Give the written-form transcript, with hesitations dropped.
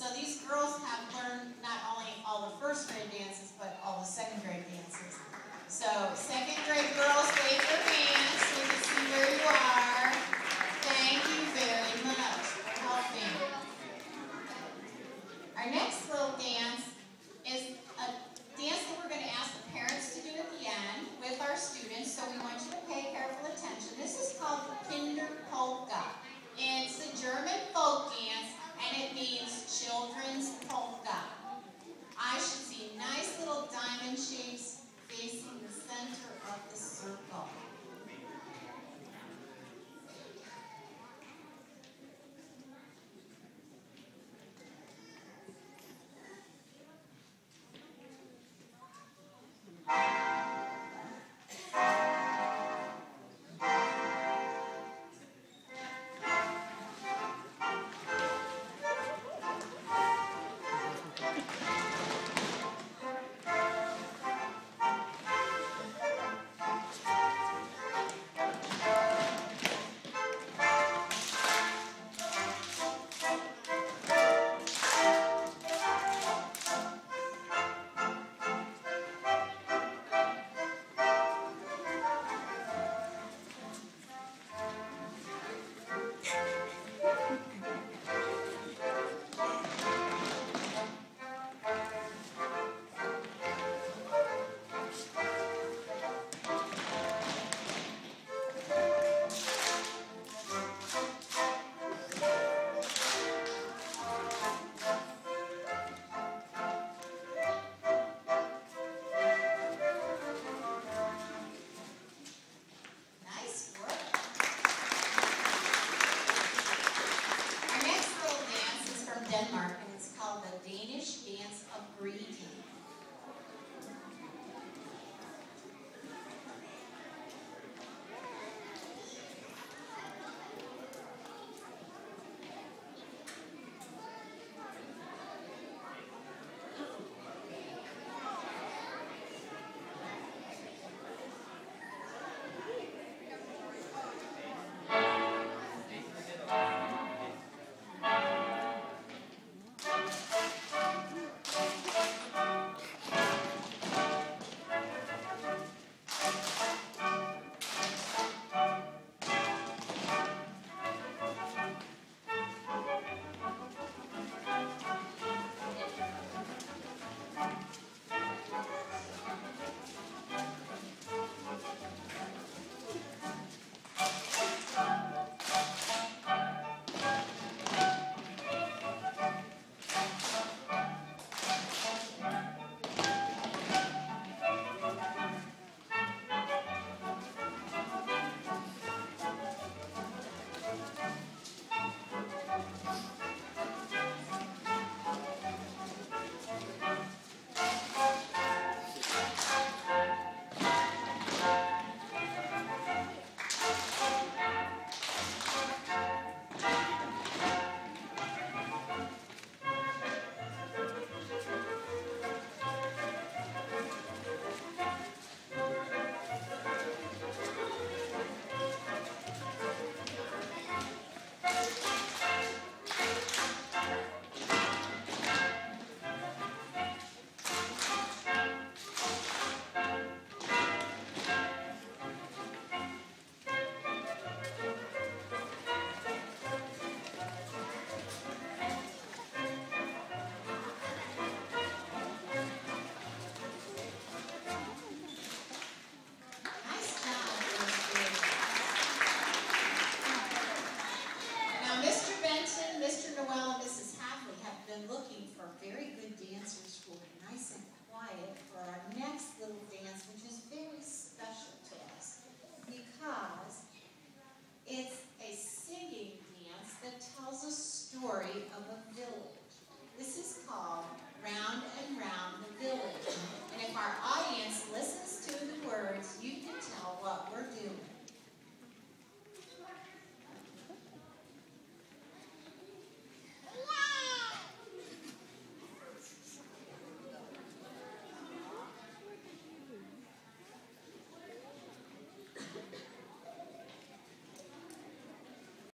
So these girls have learned not only all the first grade dances, but all the second grade dances. So second grade girls, wave your hands so we can see where you are. Thank you very much for helping. Our next little dance is a dance that we're going to ask the parents to do at the end with our students, so we want you to pay careful attention. This is called the Kinderpolka. It's a German folk dance, and it means children's polka. I should see nice little diamond shapes facing the center of the circle. Denmark, and it's called the Danish Dance of Greeting. Looking for very good dancers who are nice and quiet for our next little dance, which is very special to us because it's a singing dance that tells a story of a